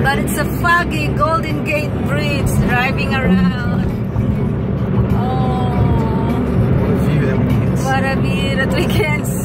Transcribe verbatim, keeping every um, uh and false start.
But it's a foggy Golden Gate Bridge driving around. Oh, What a view that we can see. what a view that we can see.